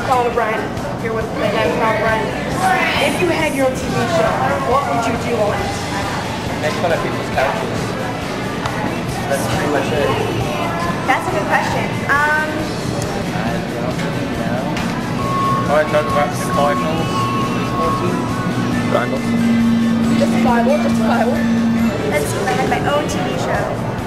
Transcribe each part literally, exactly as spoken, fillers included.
Colin O'Brien here with the guy Colin O'Brien. If you had your own T V show, what would you do on it? Make fun of people's couches. That's pretty much it. That's a good question. Um, I don't really know. I want to talk about the Cardinals baseball team. Cardinals. Justifiable, justifiable. let's see if I had my own T V show.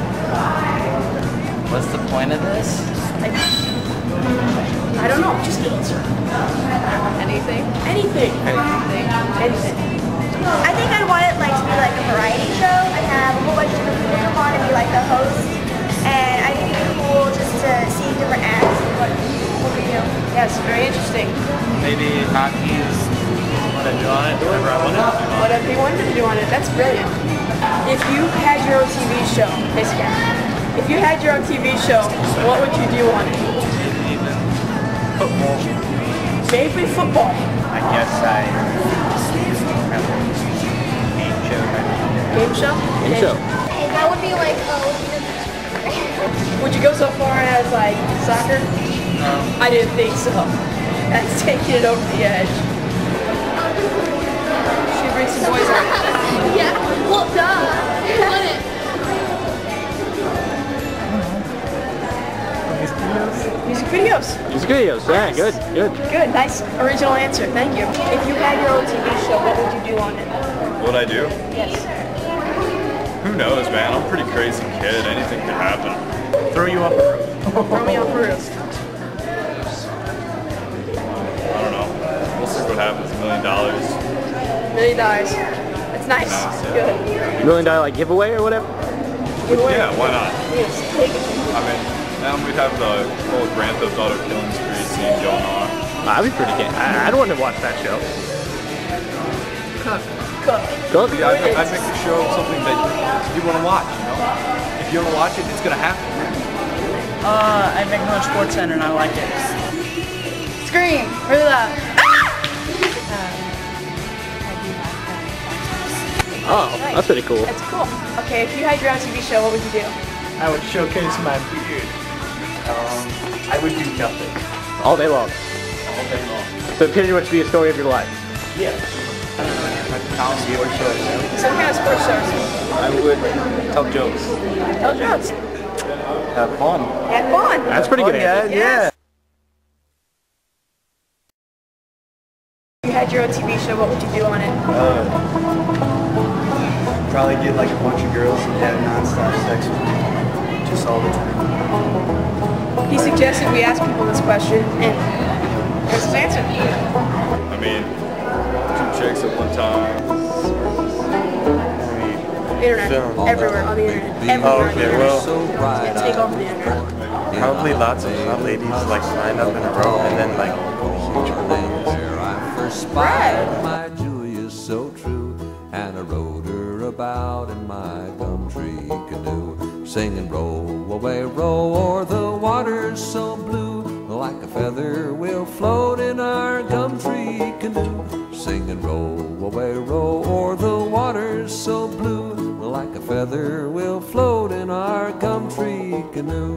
What's the point of this? Like, I don't know, just answer. Anything? Anything. Anything. Anything. I think I'd want it like to be like a variety show and have a whole bunch of different people come on and be like the host. And I think it'd be cool just to see different acts and what people we do. Yes, very interesting. Maybe hockey is what I do on it, whatever I want to do. Whatever you wanted to do on it, that's brilliant. If you had your own T V show, this guy, if you had your own T V show, what would you do on it? Maybe even football. Maybe football. I guess I have a game show. Game show? Game show. That would be like, oh, would you go so far as like soccer? No. I didn't think so. That's taking it over the edge. Should bring some boys out. yeah, well, duh. You wouldn't. Music videos. Music videos, yeah, good, good. Good, nice original answer, thank you. If you had your own T V show, what would you do on it? What'd I do? Yes. Who knows, man? I'm a pretty crazy kid. Anything could happen. Throw you off a roof. Throw me off a roof. I don't know. We'll see what happens. A million dollars. Million dollars. That's nice. Nice, yeah. Good. Million dollar like giveaway or whatever? Giveaway? Yeah, why not? Yes, take it. I mean, now we have the whole Grand Theft Auto killing spree scene going on. That'd be pretty good. I, I'd want to watch that show. Cook. Cook. Cook? Yeah, I, I make the show something that you want to watch, you know? If you want to watch it, it's going to happen. Uh, I make my own Sports Center and I like it. Scream. Really loud. Oh, that's pretty cool. That's cool. Okay, if you had your own T V show, what would you do? I would showcase my beard. Um, I would do nothing. All day long. All day long. So it pretty much be a story of your life. Yeah. I don't know, like Tom sports shows. Some kind of sports shows. I would tell jokes. Tell jokes. Have fun. Have fun. That's pretty good. Yeah, answer. yeah. If you had your own T V show, what would you do on it? Uh, probably get like a bunch of girls and have non-stop sex with them. Just all the time. He suggested we ask people this question, and here's his answer. I mean, two chicks at one time. Internet. Film. Everywhere on the internet. Everywhere Oh, on the okay, internet. well, Yeah, take over the internet. probably lots of hot ladies like line up in a row and then like huge balloons. Right. My Julia's so true, and I rode her about in my gumtree canoe, singing roll away, roll, o'er the water's so blue, like a feather we'll float in our gumtree canoe, singing roll away, roll, o'er the water's so blue, like a feather we'll float in our gumtree canoe.